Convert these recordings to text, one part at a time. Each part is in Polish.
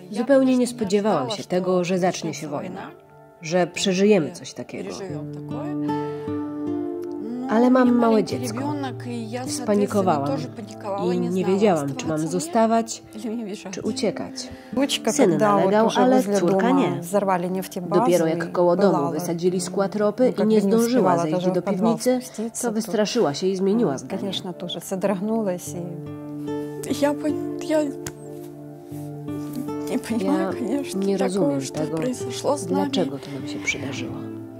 Zupełnie nie spodziewałam się tego, że zacznie się wojna, że przeżyjemy coś takiego. Ale mam małe dziecko. Spanikowałam i nie wiedziałam, czy mam zostawać, czy uciekać. Syn nalegał, ale córka nie. Dopiero jak koło domu wysadzili skład ropy i nie zdążyła zejść do piwnicy, to wystraszyła się i zmieniła zdanie. Ja nie rozumiem tego, dlaczego to nam się przydarzyło.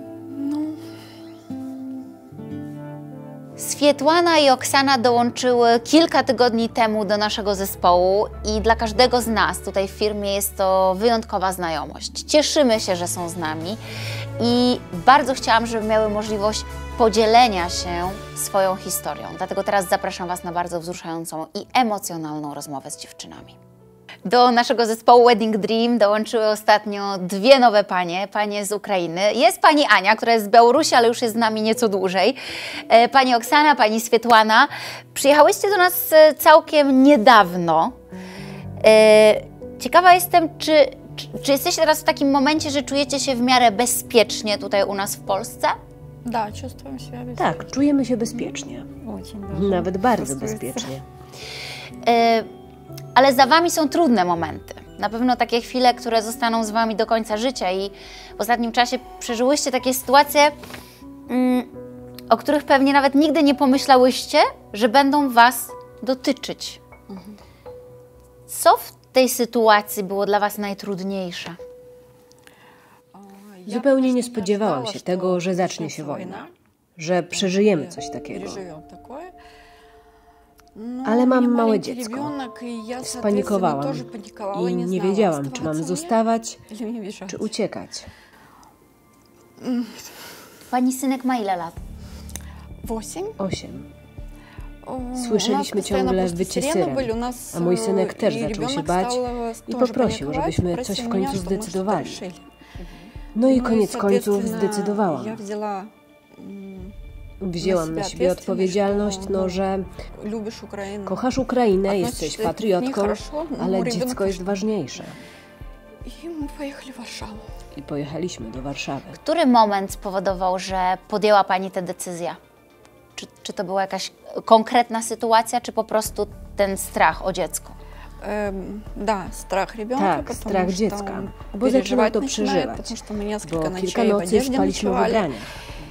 Swietłana i Oksana dołączyły kilka tygodni temu do naszego zespołu i dla każdego z nas tutaj w firmie jest to wyjątkowa znajomość. Cieszymy się, że są z nami i bardzo chciałam, żeby miały możliwość podzielenia się swoją historią. Dlatego teraz zapraszam Was na bardzo wzruszającą i emocjonalną rozmowę z dziewczynami. Do naszego zespołu Wedding Dream dołączyły ostatnio dwie nowe panie z Ukrainy. Jest pani Ania, która jest z Białorusi, ale już jest z nami nieco dłużej. Pani Oksana, pani Swietłana. Przyjechałyście do nas całkiem niedawno. Ciekawa jestem, czy jesteście teraz w takim momencie, że czujecie się w miarę bezpiecznie tutaj u nas w Polsce? Tak, czujemy się bezpiecznie. Nawet bardzo bezpiecznie. Ale za Wami są trudne momenty. Na pewno takie chwile, które zostaną z Wami do końca życia i w ostatnim czasie przeżyłyście takie sytuacje, o których pewnie nawet nigdy nie pomyślałyście, że będą Was dotyczyć. Co w tej sytuacji było dla Was najtrudniejsze? Zupełnie nie spodziewałam się tego, że zacznie się wojna, że przeżyjemy coś takiego. Ale mam małe dziecko. Spanikowałam i nie wiedziałam, czy mam zostawać, czy uciekać. Pani synek ma ile lat? 8. Słyszeliśmy ciągle wycie syren, a mój synek też zaczął się bać i poprosił, żebyśmy coś w końcu zdecydowali. No i koniec końców zdecydowałam. Wzięłam na siebie odpowiedzialność, że kochasz Ukrainę, jesteś patriotką, ale dziecko jest ważniejsze. I pojechaliśmy do Warszawy. Który moment spowodował, że podjęła Pani tę decyzję? Czy to była jakaś konkretna sytuacja, czy po prostu ten strach o dziecko? Tak, strach dziecka, bo zaczynał to przeżywać, bo kilka nocy spaliśmy w ubraniach.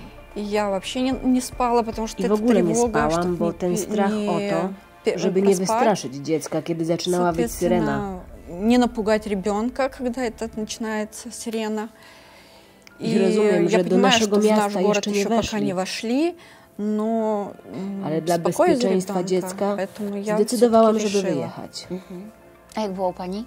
I w ogóle nie spałam, bo ten strach o to, żeby nie wystraszyć dziecka, kiedy zaczynała wyć syrena. Nie napugać ребенка, когда это начинается сирена. I rozumiem, że do naszego miasta jeszcze nie weszli. Ale dla bezpieczeństwa dziecka zdecydowałam, żeby wyjechać. A jak było u Pani?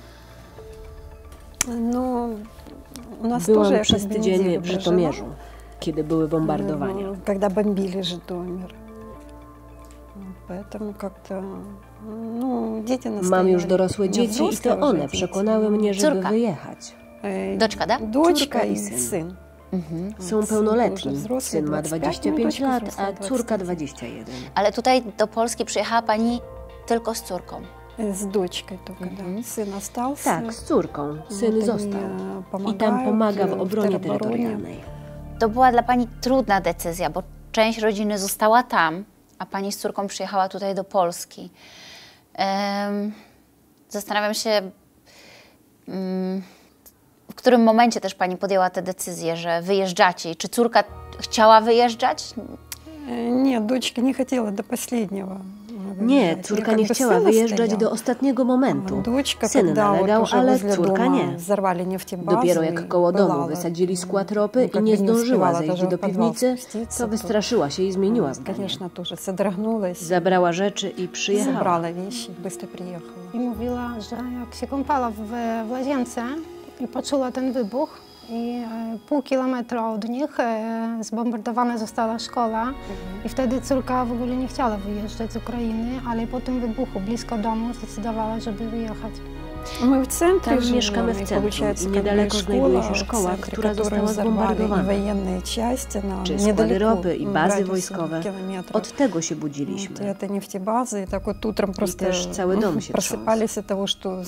Byłam przez tydzień w Żytomierzu, kiedy były bombardowania. Когда бомбили Житомир. Поэтому как-то, дети настояли. Mam już dorosłe dzieci i to one przekonały mnie, żeby wyjechać. Doczka, da? Córka i syn. Są pełnoletni. Syn ma 25 lat, a córka 21. Ale tutaj do Polski przyjechała Pani tylko z córką? Z дочкой только, да. Сын остался. Tak, z córką. Syn został. I tam pomaga w obronie terytorialnej. To była dla Pani trudna decyzja, bo część rodziny została tam, a Pani z córką przyjechała tutaj do Polski. Zastanawiam się, w którym momencie też Pani podjęła tę decyzję, że wyjeżdżacie. Czy córka chciała wyjeżdżać? Nie, дочка nie chciała do последнего. Nie, córka nie chciała wyjeżdżać do ostatniego momentu. Syn nalegał, ale córka nie. Dopiero jak koło domu wysadzili skład ropy i nie zdążyła zejść do piwnicy, to wystraszyła się i zmieniła zdanie. Zabrała rzeczy i przyjechała. I mówiła, że jak się kąpała w łazience i poczuła ten wybuch, i pół kilometra od nich zbombardowana została szkoła i wtedy córka w ogóle nie chciała wyjeżdżać z Ukrainy, ale po tym wybuchu blisko domu zdecydowała, żeby wyjechać. My w centrum Tam mieszkamy w centrum i niedaleko znajduje się szkoła, która została zbombardowana. Czy składy ropy i bazy wojskowe. Od tego się budziliśmy. I też cały dom się trząsł.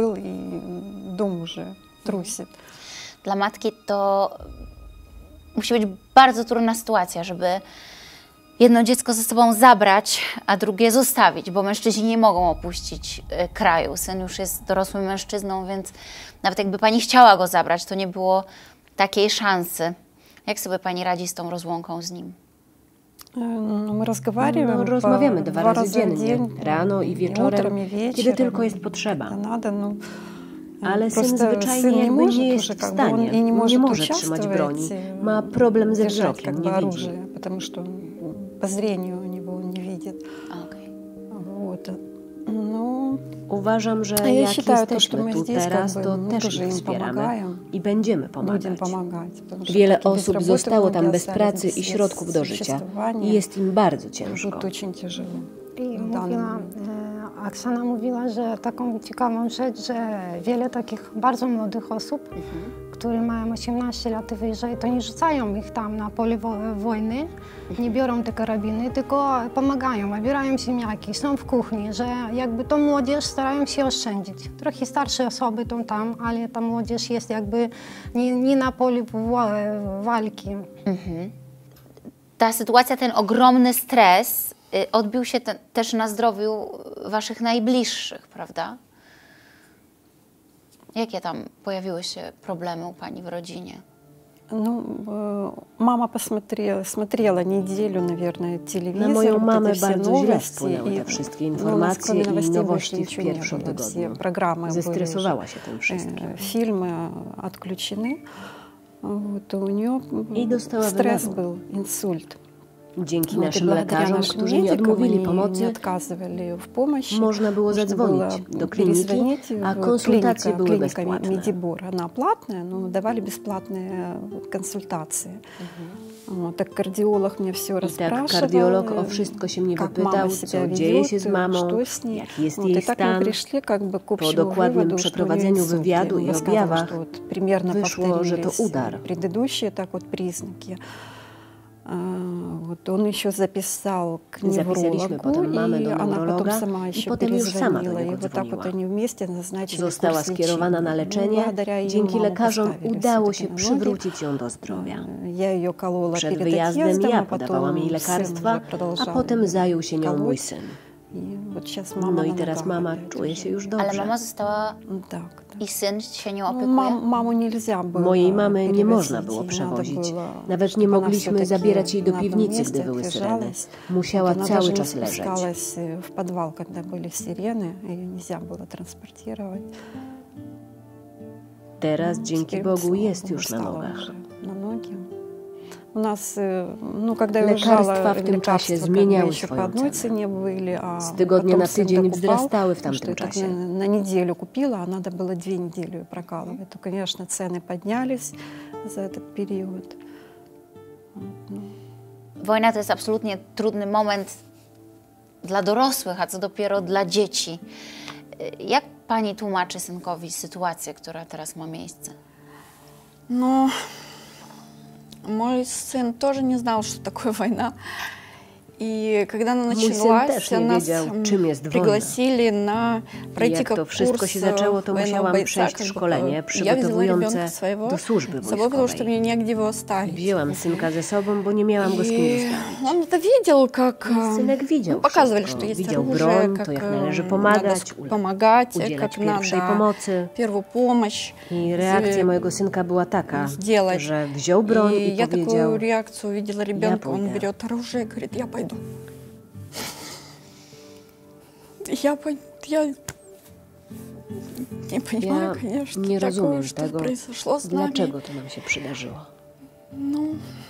Dla matki to musi być bardzo trudna sytuacja, żeby jedno dziecko ze sobą zabrać, a drugie zostawić, bo mężczyźni nie mogą opuścić kraju. Syn już jest dorosłym mężczyzną, więc nawet jakby pani chciała go zabrać, to nie było takiej szansy. Jak sobie pani radzi z tą rozłąką z nim? Rozmawiamy 2 razy dziennie, rano i wieczorem, kiedy tylko jest potrzeba. Ale syn zwyczajnie jakby nie jest w stanie, nie może trzymać broni. Ma problem ze wzrokiem, nie widzi. По зрению у него он не видит. Вот. Uważam, że jak jesteśmy tu teraz, to też ich wspieramy i będziemy pomagać. Wiele osób zostało tam bez pracy i środków do życia i jest im bardzo ciężko. Oksana mówiła, że taką ciekawą rzecz, że wiele takich bardzo młodych osób, które mają 18 lat i wyżej, to nie rzucają ich tam na pole wojny, nie biorą te karabiny, tylko pomagają, obierają ziemniaki, są w kuchni, że jakby tą młodzież starają się oszczędzić. Trochę starsze osoby są tam, ale ta młodzież jest jakby nie na polu walki. Ta sytuacja, ten ogromny stres odbił się też na zdrowiu waszych najbliższych, prawda? Jakie tam pojawiły się problemy u pani w rodzinie? Mama смотрела неделю, наверное, телевизор. Na moją mamę bardzo źle wpłynęły te wszystkie informacje i nowości w pierwszym tygodniu. Zestresowała się tym wszystkim. Filmy odключены. I dostała stres był, insult. Dzięki naszym lekarzom, którzy nie odmówili pomocy, można było zadzwonić do kliniki, a konsultacje były bezpłatne. Она платная, но давали бесплатные консультации. Tak kardiolog mnie wszystko rozpraszał. I tak kardiolog o wszystko się mnie wypytał, co dzieje się z mamą, jaki jest jej stan. Po dokładnym przeprowadzeniu wywiadu i objawach wyszło, że to udar. On еще записал к Zapisaliśmy potem mamę do neurologa i potem już sama do niego dzwoniła. Została skierowana na leczenie. Dzięki lekarzom udało się przywrócić ją do zdrowia. Przed wyjazdem ja podawałam jej lekarstwa, a potem zajął się nią mój syn. No i teraz mama czuje się już dobrze. Ale mama została i syn się nią opiekuje? Mojej mamy nie można było przewozić. Nawet nie mogliśmy zabierać jej do piwnicy, gdy były syreny. Musiała cały czas leżeć. W podwal, kiedy były syreny, jej nie było transportować. Teraz, dzięki Bogu, jest już na nogach. Lekarstwa w tym czasie zmieniały swoją cenę. Z tygodnia na tydzień wzrastały w tamtym czasie. Na niedzielę kupiła, a надо было 2 недели прокалывать. To, конечно, ceny podniались za ten period. Wojna to jest absolutnie trudny moment dla dorosłych, a co dopiero dla dzieci. Jak pani tłumaczy synkowi sytuację, która teraz ma miejsce? No... Мой сын тоже не знал, что такое война. И когда она началась, нас пригласили на пройти как курс военного бойца. Я взяла ребенка своего с собой, потому что мне негде его оставить. Wzięłam synka ze sobą, bo nie miałam go z kim zostawić. Он это видел, как Synek widział показывали, что есть оружие, broń, to jak należy pomagać, udzielać pierwszej pomocy. Первую помощь. I reakcja mojego synka była taka, że wziął broń i я powiedział: такую реакцию увидела ребенка, он берет оружие и говорит: я пойду. Я не понимаю, конечно, nie rozumiem что tego, произошло с нами. dlaczego to nam się przydarzyło. Ну,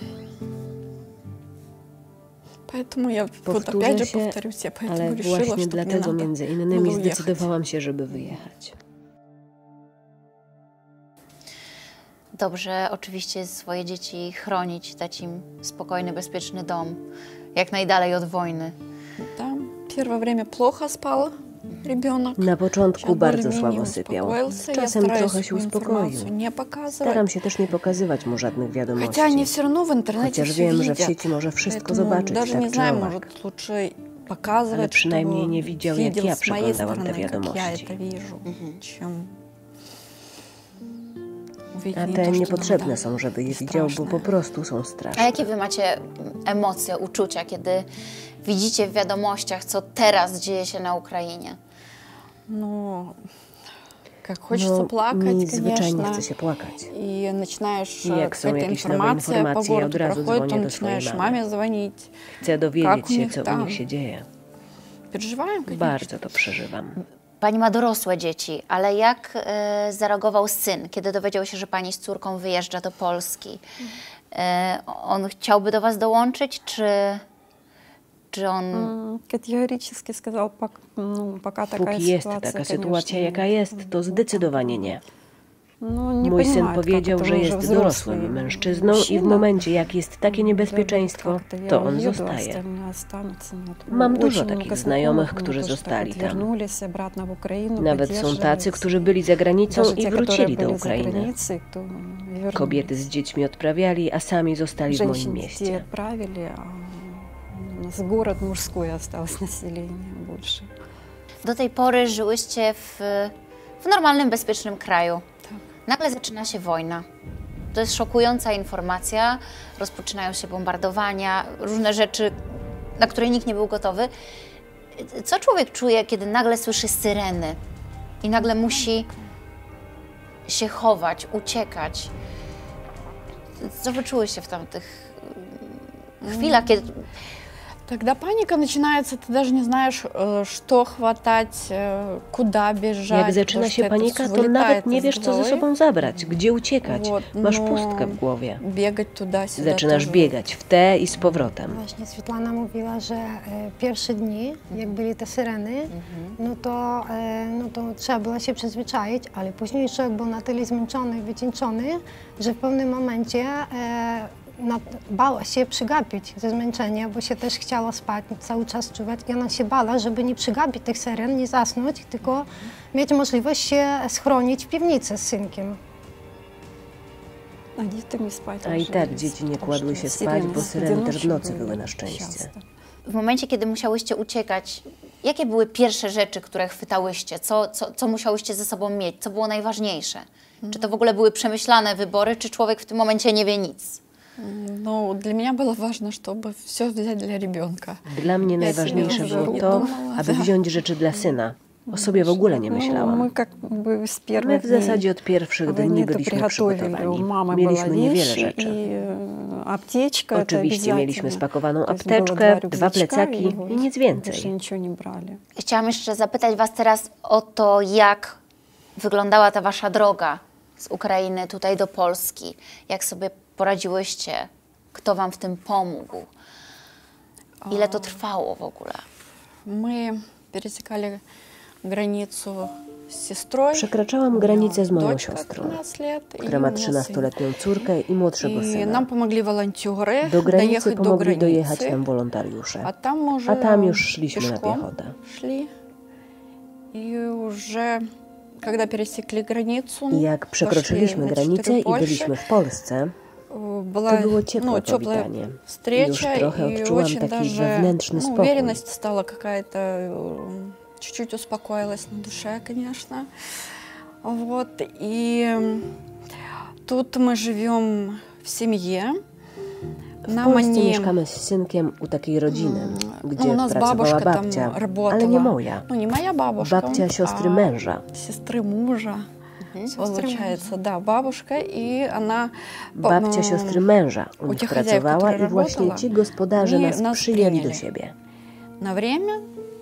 поэтому я вот опять же повторюсь, я поэтому ale решила, właśnie что dlatego między innymi zdecydowałam się, żeby wyjechać. Dobrze oczywiście swoje dzieci chronić, dać im spokojny, bezpieczny dom, jak najdalej od wojny. Tam pierwsze время плохо спал ребенок. Na początku bardzo słabo sypiał. Czasem trochę się uspokoił. Staram się też nie pokazywać mu żadnych wiadomości. Chociaż wiem, że w sieci może wszystko zobaczyć, tak czy owak. Ale przynajmniej nie widział, jak ja przeglądałam te wiadomości. A te niepotrzebne są, żeby je widział, bo po prostu są straszne. A jakie wy macie emocje, uczucia, kiedy widzicie w wiadomościach, co teraz dzieje się na Ukrainie? No, jak хочется плакать, mi zwyczajnie chce się płakać. I начинаешь jak są jakieś nowe informacje, ja od razu dzwonię do swojej mamy. Chcę dowiedzieć się, co u nich się dzieje. Bardzo to przeżywam. Pani ma dorosłe dzieci, ale jak zareagował syn, kiedy dowiedział się, że pani z córką wyjeżdża do Polski? On chciałby do was dołączyć, czy on... Kategorycznie сказал, Póki jest taka sytuacja, jaka jest, to zdecydowanie nie. Mój syn powiedział, że jest dorosłym mężczyzną i w momencie, jak jest takie niebezpieczeństwo, to on zostaje. Mam dużo takich znajomych, którzy zostali tam. Nawet są tacy, którzy byli za granicą i wrócili do Ukrainy. Kobiety z dziećmi odprawiali, a sami zostali w moim mieście. Do tej pory żyłyście w normalnym, bezpiecznym kraju. Nagle zaczyna się wojna. To jest szokująca informacja. Rozpoczynają się bombardowania, różne rzeczy, na które nikt nie był gotowy. Co człowiek czuje, kiedy nagle słyszy syreny i nagle musi się chować, uciekać? Co wy czułyście w tamtych chwilach, kiedy... Когда паника начинается, ты даже не знаешь, что хватать, куда бежать. Jak zaczyna się panika, to nawet nie wiesz, co ze sobą zabrać, gdzie uciekać. Masz pustkę w głowie. Zaczynasz biegać w te i z powrotem. Właśnie Svetlana mówiła, że pierwsze dni, jak byli te syreny, no to trzeba było się przyzwyczaić, ale później człowiek był na tyle zmęczony, wycieńczony, że w pewnym momencie bała się przegapić ze zmęczenia, bo się też chciała spać, cały czas czuwać i ona się bała, żeby nie przegapić tych syren, nie zasnąć, tylko mieć możliwość się schronić w piwnicy z synkiem. A i tak dzieci nie kładły się spać, bo syreny też w nocy były na szczęście. W momencie, kiedy musiałyście uciekać, jakie były pierwsze rzeczy, które chwytałyście? Co musiałyście ze sobą mieć? Co było najważniejsze? Czy to w ogóle były przemyślane wybory, czy człowiek w tym momencie nie wie nic? No, dla mnie było ważne, żeby wszystko wziąć dla rебенка. Dla mnie najważniejsze było to, aby wziąć rzeczy dla syna. O sobie w ogóle nie myślałam. My w zasadzie od pierwszych dni byliśmy przygotowani. Mieliśmy niewiele rzeczy. Oczywiście mieliśmy spakowaną apteczkę, 2 plecaki i nic więcej. Chciałam jeszcze zapytać was teraz o to, jak wyglądała ta wasza droga z Ukrainy tutaj do Polski. Jak sobie poradziłyście? Kto wam w tym pomógł? Ile to trwało w ogóle? My пересекали granicę z siostrą. Przekraczałam granicę z moją siostrą, która ma 13-letnią córkę i młodszego syna. Nam pomogli волонтеры. Do granicy pomogli dojechać nam wolontariusze, a tam już szliśmy na piechotę. I już jak przekroczyliśmy granicę i byliśmy w Polsce, to było ciepłe powitanie. Już trochę odczułam taki wewnętrzny spokój. Уверенность стала какая-то, чуть-чуть успокоилась на душе, конечно. Вот. И тут мы живем в семье. W Polsce mieszkamy z synkiem u takiej rodziny, gdzie pracowała babcia, ale nie moja. Babcia siostry męża. Siostry męża. Получается, да, бабушка, и она... Babcia siostry męża u nich pracowała i właśnie ci gospodarze nas przyjęli do siebie. Na время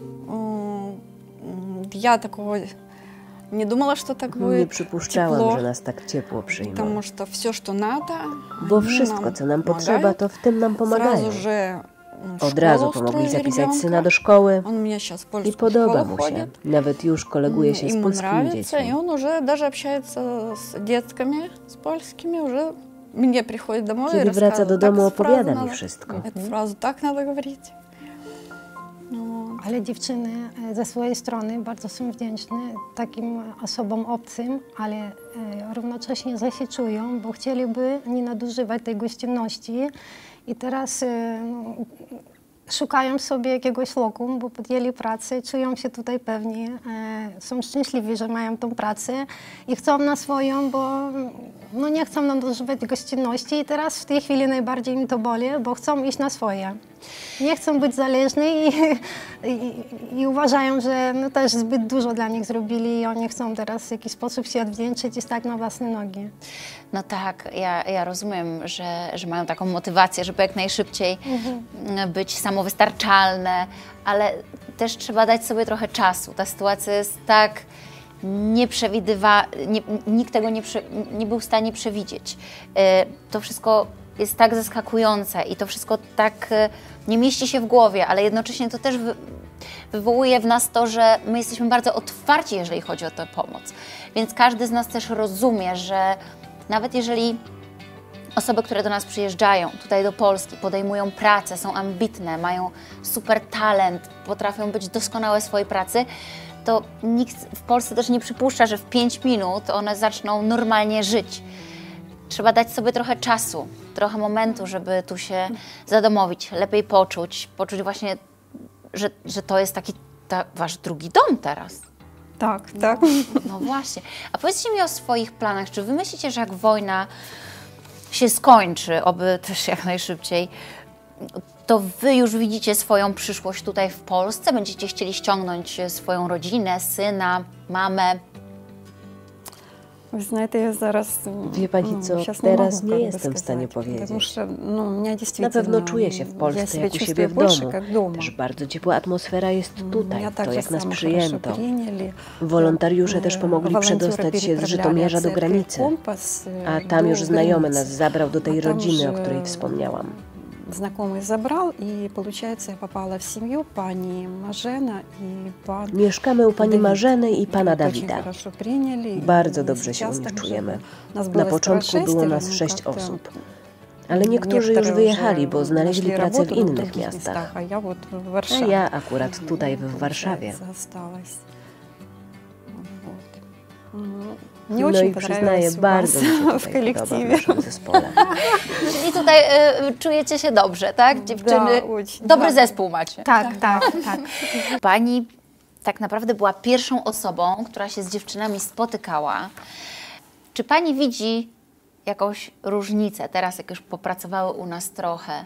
я такого не думала, что так будет. Nie przypuszczałam, że nas tak ciepło przyjmą. Потому что все, что надо, bo wszystko, co nam potrzeba, to w tym nam pomagają. Сразу же Od razu pomogli zapisać syna do szkoły i podoba mu się. Nawet już koleguje się z polskimi dziećmi. I on już даже общается z dziećmi, z polskimi, już mnie przychodzi do domu. Kiedy wraca do domu, opowiada mi wszystko. Frazę tak trzeba mówić. Ale dziewczyny ze swojej strony bardzo są wdzięczne takim osobom obcym, ale równocześnie zasiczują, bo chcieliby nie nadużywać tej gościnności i teraz szukają sobie jakiegoś lokum, bo podjęli pracę, czują się tutaj pewni, są szczęśliwi, że mają tą pracę i chcą na swoją, bo nie chcą nadużywać gościnności i teraz w tej chwili najbardziej im to boli, bo chcą iść na swoje. Nie chcą być zależni i uważają, że też zbyt dużo dla nich zrobili i oni chcą teraz w jakiś sposób się odwdzięczyć i stać na własne nogi. No tak, ja rozumiem, że mają taką motywację, żeby jak najszybciej być samowystarczalne, ale też trzeba dać sobie trochę czasu. Ta sytuacja jest tak nieprzewidywalna, nikt tego nie był w stanie przewidzieć. To wszystko jest tak zaskakujące i to wszystko tak nie mieści się w głowie, ale jednocześnie to też wywołuje w nas to, że my jesteśmy bardzo otwarci, jeżeli chodzi o tę pomoc. Więc każdy z nas też rozumie, że nawet jeżeli osoby, które do nas przyjeżdżają tutaj do Polski, podejmują pracę, są ambitne, mają super talent, potrafią być doskonałe w swojej pracy, to nikt w Polsce też nie przypuszcza, że w 5 minut one zaczną normalnie żyć. Trzeba dać sobie trochę czasu, trochę momentu, żeby tu się zadomowić, lepiej poczuć właśnie, że to jest taki wasz drugi dom teraz. Tak, tak. No właśnie. A powiedzcie mi o swoich planach. Czy wy myślicie, że jak wojna się skończy, oby też jak najszybciej, to wy już widzicie swoją przyszłość tutaj w Polsce? Będziecie chcieli ściągnąć swoją rodzinę, syna, mamę? Wie pani co, teraz nie jestem w stanie powiedzieć. Na pewno czuję się w Polsce jak u siebie w domu. Też bardzo ciepła atmosfera jest tutaj, to jak nas przyjęto. Wolontariusze też pomogli przedostać się z Żytomierza do granicy, a tam już znajomy nas zabrał do tej rodziny, o której wspomniałam. Знакомый забрал, и, получается, я попала в семью pani Marzena i pan... Mieszkamy u pani Marzeny i pana Dawida. Bardzo dobrze się u nich czujemy. Na początku było nas 6 osób. Ale niektórzy już wyjechali, bo znaleźli pracę w innych miastach. A ja akurat tutaj w Warszawie. No i przyznaję, bardzo mi się tutaj podoba w naszym zespole. I tutaj czujecie się dobrze, tak? Dziewczyny, dobry zespół macie. Tak, tak, tak. Pani tak naprawdę była pierwszą osobą, która się z dziewczynami spotykała. Czy pani widzi jakąś różnicę teraz, jak już popracowały u nas trochę,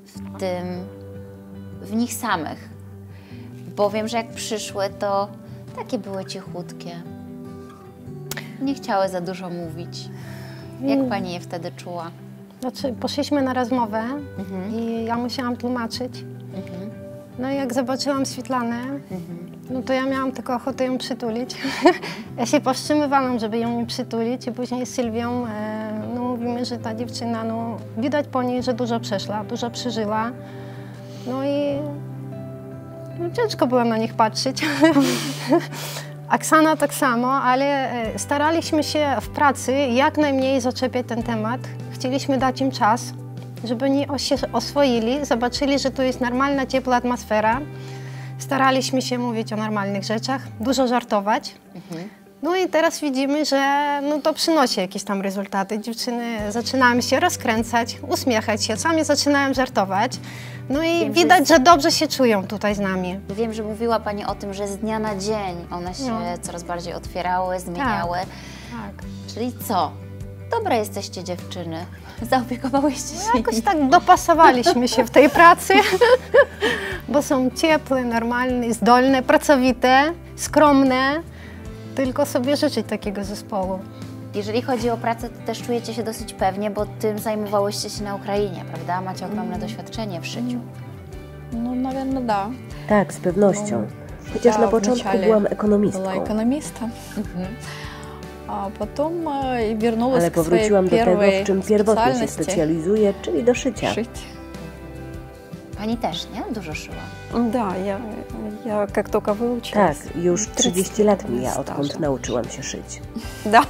w nich samych? Bo wiem, że jak przyszły, to takie były cichutkie. Nie chciały za dużo mówić. Jak pani je wtedy czuła? Znaczy, poszliśmy na rozmowę i ja musiałam tłumaczyć. No i jak zobaczyłam Swietlanę, no to ja miałam tylko ochotę ją przytulić. Ja się powstrzymywałam, żeby ją nie przytulić i później z Sylwią mówimy, że ta dziewczyna, widać po niej, że dużo przeszła, dużo przeżyła. No i ciężko było na nich patrzeć. Oksana tak samo, ale staraliśmy się w pracy jak najmniej zaczepiać ten temat. Chcieliśmy dać im czas, żeby oni się oswoili, zobaczyli, że tu jest normalna, ciepła atmosfera. Staraliśmy się mówić o normalnych rzeczach, dużo żartować. No i teraz widzimy, że to przynosi jakieś tam rezultaty. Dziewczyny zaczynają się rozkręcać, uśmiechać się, sami zaczynają żartować. No i wiem, widać, że dobrze się czują tutaj z nami. Wiem, że mówiła pani o tym, że z dnia na dzień one się coraz bardziej otwierały, zmieniały. Tak. Czyli co? Dobre jesteście dziewczyny. Zaopiekowałyście się. Jakoś tak dopasowaliśmy się w tej pracy, bo są ciepłe, normalne, zdolne, pracowite, skromne. Tylko sobie życzyć takiego zespołu. Jeżeli chodzi o pracę, to też czujecie się dosyć pewnie, bo tym zajmowałyście się na Ukrainie, prawda? Macie ogromne doświadczenie w życiu. No, naверное, da. Tak, z pewnością. Chociaż na początku byłam ekonomistką. Była ekonomista. A potem wróciłam Ale powróciłam do tego, w czym pierwotnie się specjalizuję, czyli do szycia. Pani też, nie? Dużo szyła. Да, я как только выучилась. Tak, już 30 lat mija, odkąd nauczyłam się szyć. Да.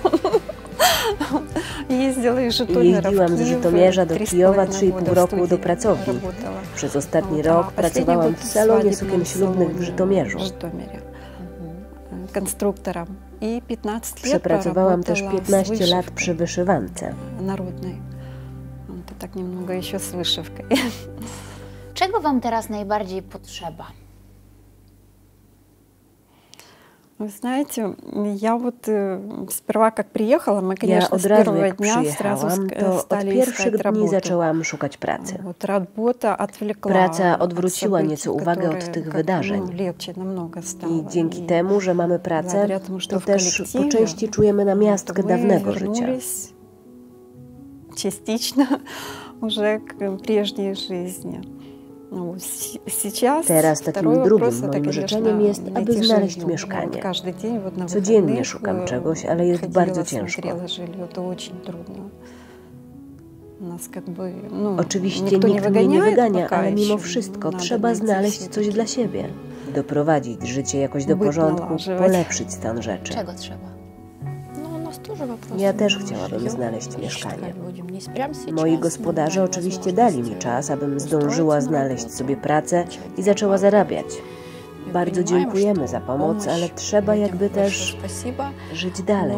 Jeździłam z Żytomierza do Kijowa 3,5 roku do pracowni. Przez ostatni rok pracowałam w salonie sukien ślubnych w Żytomierzu. Konstruktorem. I 15 lat przepracowałam też 15 lat przy wyszywance. Narodnej. To tak немного еще z wyszywką. Czego Wam teraz najbardziej potrzeba? Вы знаете, я вот сперва как приехала, мы, конечно, с первого дня сразу стали искать работу. Zaczęłam szukać pracy. Вот работа отвлекла. Praca odwróciła nieco uwagę od tych wydarzeń. Легче намного стало. I dzięki temu, że mamy pracę, to też po części czujemy namiastkę dawnego życia. Частично уже к прежней жизни. Teraz takim drugim moim życzeniem jest, aby znaleźć mieszkanie. Codziennie szukam czegoś, ale jest bardzo ciężko. Oczywiście nikt mnie nie wygania, ale mimo wszystko trzeba znaleźć coś dla siebie. Doprowadzić życie jakoś do porządku, polepszyć stan rzeczy. Czego trzeba? Ja też chciałabym znaleźć mieszkanie. Moi gospodarze oczywiście dali mi czas, abym zdążyła znaleźć sobie pracę i zaczęła zarabiać. Bardzo dziękujemy za pomoc, ale trzeba jakby też żyć dalej.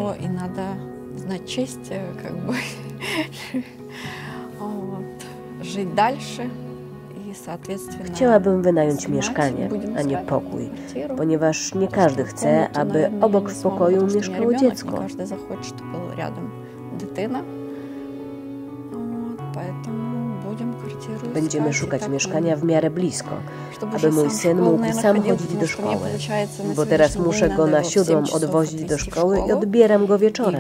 Żyć dalej. Chciałabym wynająć mieszkanie, a nie pokój, ponieważ nie każdy chce, aby obok w pokoju mieszkało dziecko. Każdy захочет, żeby był рядом дитина. Będziemy szukać mieszkania w miarę blisko, aby mój syn mógł sam chodzić do szkoły, bo teraz muszę go na 7 odwozić do szkoły i odbieram go wieczorem.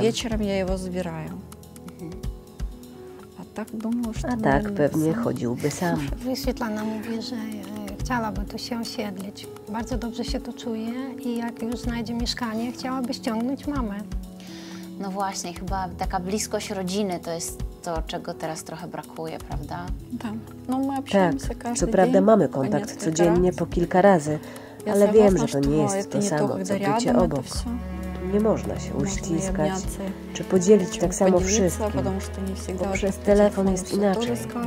A tak pewnie chodziłby sam. Svetlana mówi, że chciałaby tu się osiedlić. Bardzo dobrze się tu czuje i jak już znajdzie mieszkanie, chciałaby ściągnąć mamę. No właśnie, chyba taka bliskość rodziny to jest to, czego teraz trochę brakuje, prawda? Tak, co prawda mamy kontakt codziennie po kilka razy, ale wiem, że to nie jest to samo, co bycie obok. Nie można się uściskać, czy podzielić tak samo wszystkim, bo przez telefon jest inaczej.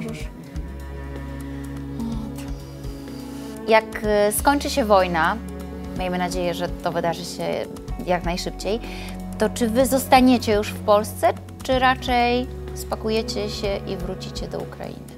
Jak skończy się wojna, miejmy nadzieję, że to wydarzy się jak najszybciej, to czy Wy zostaniecie już w Polsce, czy raczej spakujecie się i wrócicie do Ukrainy?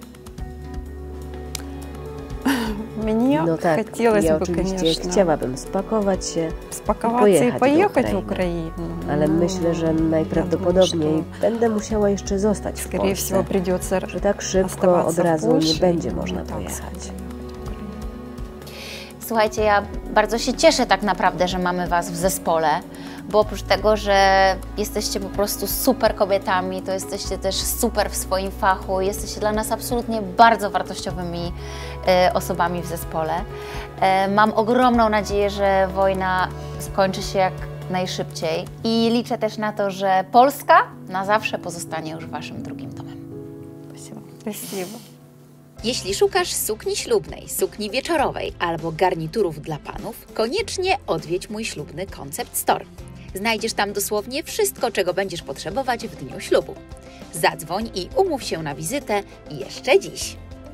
No tak, ja oczywiście chciałabym spakować się i pojechać do Ukrainy. Ale myślę, że najprawdopodobniej będę musiała jeszcze zostać w Polsce, że tak szybko od razu nie będzie można pojechać. Słuchajcie, ja bardzo się cieszę tak naprawdę, że mamy Was w zespole, bo oprócz tego, że jesteście po prostu super kobietami, to jesteście też super w swoim fachu, jesteście dla nas absolutnie bardzo wartościowymi osobami w zespole. Mam ogromną nadzieję, że wojna skończy się jak najszybciej i liczę też na to, że Polska na zawsze pozostanie już Waszym drugim domem. Спасибо. Jeśli szukasz sukni ślubnej, sukni wieczorowej albo garniturów dla panów, koniecznie odwiedź mój ślubny Concept Store. Znajdziesz tam dosłownie wszystko, czego będziesz potrzebować w dniu ślubu. Zadzwoń i umów się na wizytę jeszcze dziś.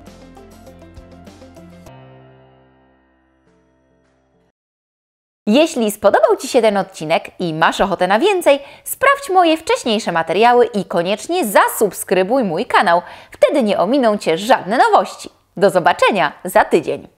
Jeśli spodobał Ci się ten odcinek i masz ochotę na więcej, sprawdź moje wcześniejsze materiały i koniecznie zasubskrybuj mój kanał. Wtedy nie ominą Cię żadne nowości. Do zobaczenia za tydzień.